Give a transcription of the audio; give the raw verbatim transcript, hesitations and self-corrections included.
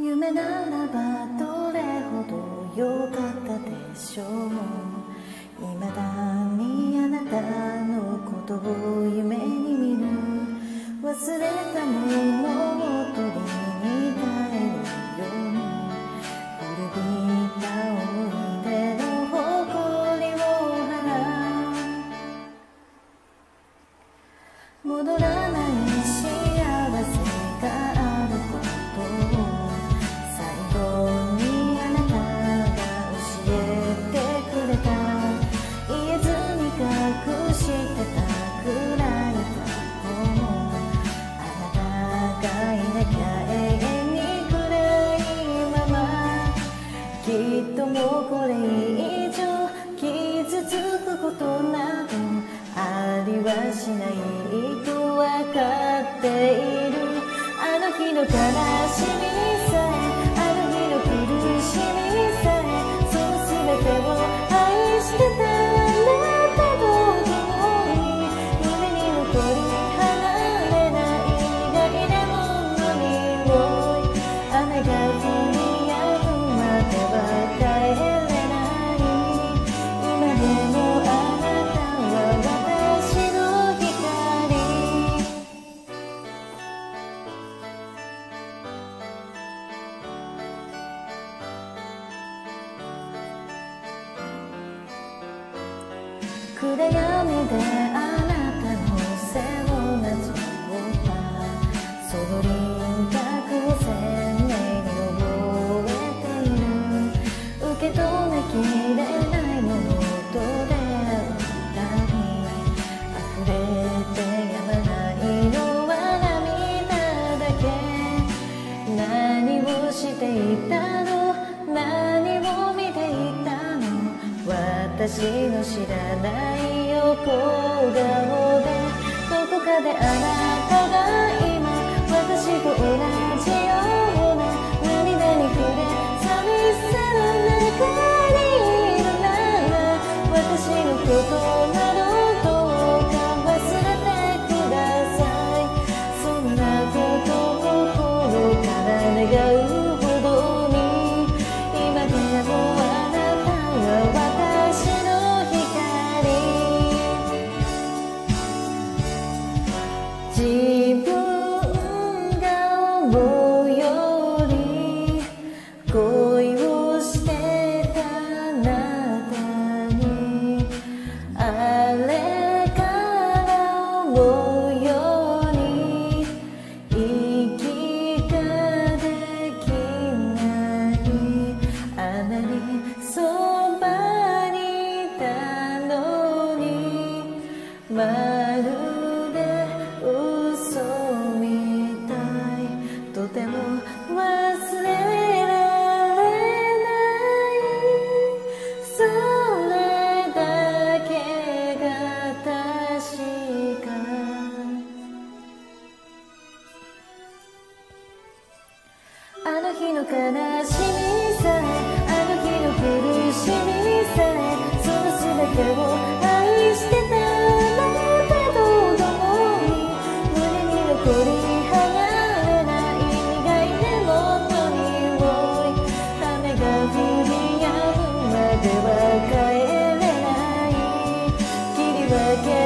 夢ならばどれほど良かったでしょう。未だにあなたのことを夢に見る。忘れたものを取りに帰るように、古びた思い出の誇りを払う。戻らない幸せがあることを最後にあなたが教えてくれた。言えずに隠してたくらい過去も、あなたがいなきゃ永遠に暗いまま。きっともうこれ以上傷つくことなどありはしないとわかっている。あの日の悲しみさえ、あの日の苦しみさえ、その全てを愛してたあなたと共に、胸に残り離れない苦いレモンの匂い。雨が降り止むまでは帰れない。今でもあなたは私の光。暗闇であなたの背をなぞったその輪郭を鮮明に覚えている。受け止めきれないものと出会うたび、溢れてやまないのは涙だけ。何をしていたの、何を見ていたの、私の知らない横顔で、どこかであなたが今私と同じような涙に触れ、寂しさの中にいるなら、私のことなどどうか忘れてください。そんなことを心から願うほどに、今でもあなたは私の光。自分が思うより恋をしてたあなたに、あれから思うように息ができない。あんなにそばにいたのに、まるで嘘みたい。とても忘れられない。それだけが確か。あの日の悲しみさえ、あの日の苦しみさえ、その全てを愛してたあなたと共に、胸に残り離れない苦いレモンの匂い。雨が降り止むまでは帰れない。切り分け